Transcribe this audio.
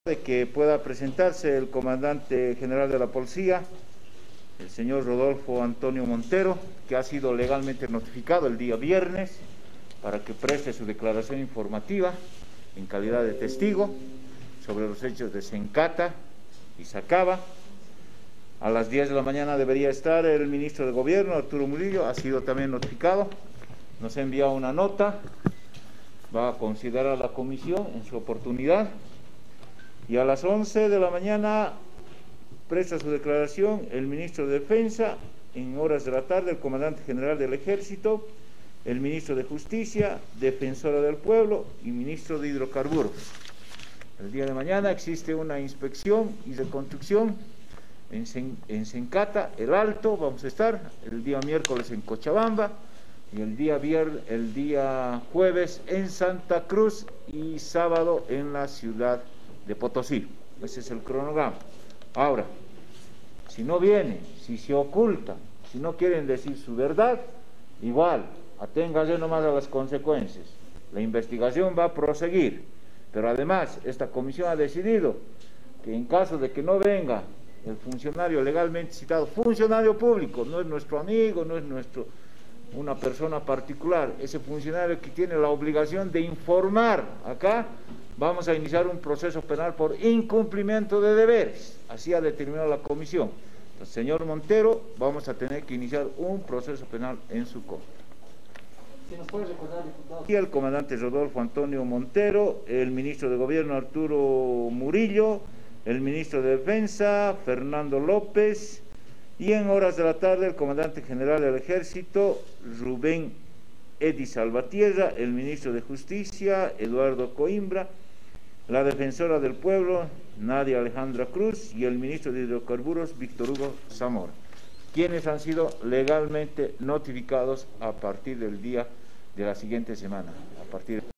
De que pueda presentarse el comandante general de la policía, el señor Rodolfo Antonio Montero, que ha sido legalmente notificado el día viernes para que preste su declaración informativa en calidad de testigo sobre los hechos de Sencata y Sacaba. A las 10 de la mañana debería estar el ministro de Gobierno, Arturo Murillo, ha sido también notificado, nos ha enviado una nota, va a considerar la comisión en su oportunidad. Y a las 11 de la mañana presta su declaración el ministro de Defensa, en horas de la tarde el comandante general del Ejército, el ministro de Justicia, defensora del pueblo y ministro de Hidrocarburos. El día de mañana existe una inspección y reconstrucción en Sencata, El Alto, vamos a estar el día miércoles en Cochabamba y el día jueves en Santa Cruz y sábado en la ciudad de Potosí. Ese es el cronograma. Ahora, si no viene, si se oculta, si no quieren decir su verdad, igual, aténgase nomás a las consecuencias. La investigación va a proseguir, pero además esta comisión ha decidido que en caso de que no venga el funcionario legalmente citado, funcionario público, no es nuestro amigo, no es una persona particular, ese funcionario que tiene la obligación de informar acá, vamos a iniciar un proceso penal por incumplimiento de deberes, así ha determinado la comisión. Entonces, señor Montero, vamos a tener que iniciar un proceso penal en su contra. ¿Si nos puede recordar, diputado? Y el comandante Rodolfo Antonio Montero, el ministro de Gobierno Arturo Murillo, el ministro de Defensa Fernando López, y en horas de la tarde el comandante general del Ejército Rubén Edi Salvatierra, el ministro de Justicia Eduardo Coimbra, la defensora del pueblo Nadia Alejandra Cruz y el ministro de Hidrocarburos Víctor Hugo Zamora, quienes han sido legalmente notificados a partir del día de la siguiente semana, a partir